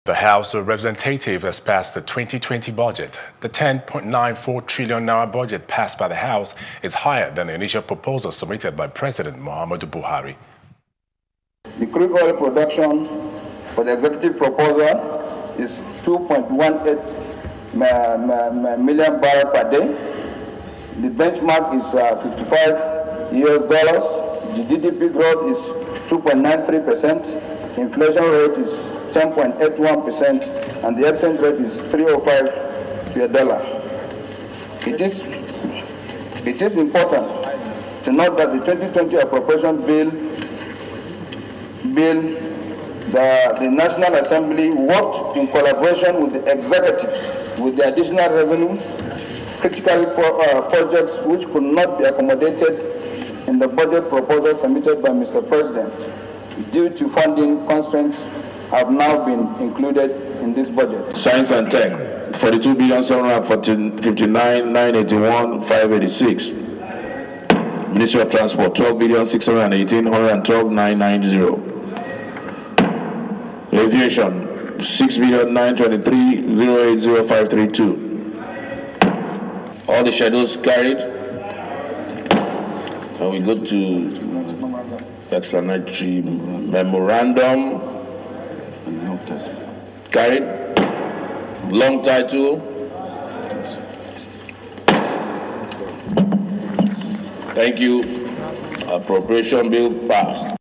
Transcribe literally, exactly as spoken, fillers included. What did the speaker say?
The House of Representatives has passed the twenty twenty budget. The ten point nine four trillion naira budget passed by the House is higher than the initial proposal submitted by President Muhammadu Buhari. The crude oil production for the executive proposal is two point one eight million barrels per day. The benchmark is uh, fifty-five U S dollars. The G D P growth is two point nine three percent. Inflation rate is ten point eight one percent, and the exchange rate is three oh five to a dollar. It is, it is important to note that the twenty twenty appropriation bill, bill the, the National Assembly worked in collaboration with the executive with the additional revenue, critical pro, uh, projects which could not be accommodated in the budget proposal submitted by Mister President due to funding constraints have now been included in this budget. Science and Tech, forty-two billion seven hundred fifty-nine nine eighty-one five eighty-six. Ministry of Transport, twelve billion six hundred eighteen one hundred twelve nine ninety. Aviation, six billion nine twenty-three zero eight zero five thirty-two. All the schedules carried. And we go to explanatory memorandum. Carried. Long title. Thank you. Appropriation bill passed.